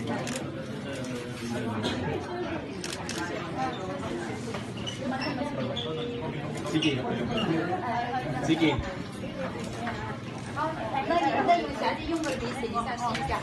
Sige. Sige. 那用下去用个微信一下试一下。